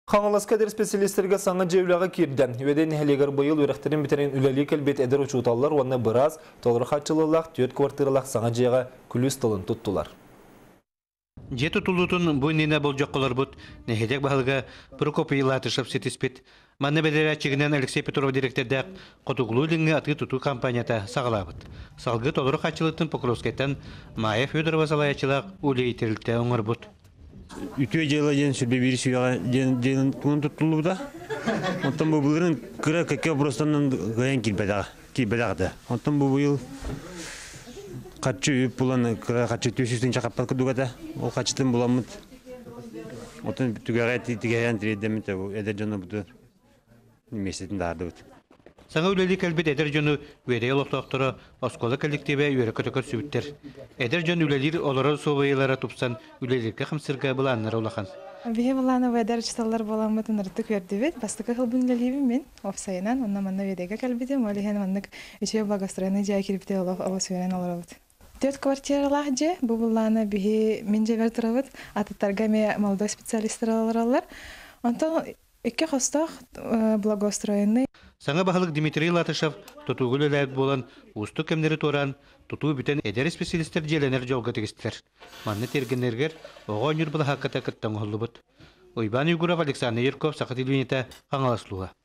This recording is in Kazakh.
Қаңылас кәдер специалистерге саңа жевліға кирден. Веден хелегер бұйыл өріқтерін бітерен үләлі кәлбет әдір ұчуталылар, оны біраз толыр қатшылылақ, түйет квартиралақ саңа жеға күліс тылын тұттылар. Же тұтылутын бұйнена бұл жоққылар бұд, нәхедек бағылға Прокопийлы атышып сетіспет. Манны бәдері әтчігінен Алексей Петров директордақ Қотуғылу ліңі атғы тұту компанията сағылабыд. Салғы толыр қатшылытын Покровскайттан Майя Федорова салаячылақ үлей терілті оңыр бұд. Үтөй жайла жен сүрбе бері сүйеға жен туын тұттылы бұда. Онтан бұл бұлырын күрі көке бұрыстанын ғаян келбедағыда. Онтан бұл бұйыл қатшы өп бұлан күрі қатшы төсістен шақаппал күдігада. Ол қатшытын бұламыд. Онтан түгеға тігеян тіредемін әдер жоны бұды немесетін дарды бұд. Саңа үлелі кәлбет әдер жоны өйрей олықтақтыры осколы коллективе өйрі көтөкөр сүбіттер. Әдер жон үлелер олары собайылары тұпсан үлелерге қымсырға бұланнары олақан. Бе бұланы өйдер чыталар боламытын ұрты көрді бет. Бастықы қылбын үлелейбін мен офсайынан. Онна манна өйдеге кәлбетем. Олеген маннық үші благостроены жай келіпте олы сөйрен олар бұд. 4 квартиралақ же бұл бұланы бе мен жевер тұрабыд. Атыттарға ме молодой специалистер алар. Онтан Эке хостах благоустроенный. Саңа бахылык Дмитрий Латышев тутугул эләт болан усту кемнери туран туту бүтән эдер специалисттер желенер жолга тегистер. Манны тергеннергер огон юр бул хакката кыттан холлубут. Ойбан Югуров, Александр Ярков, Сахатилвинета, Хаңаласлуга.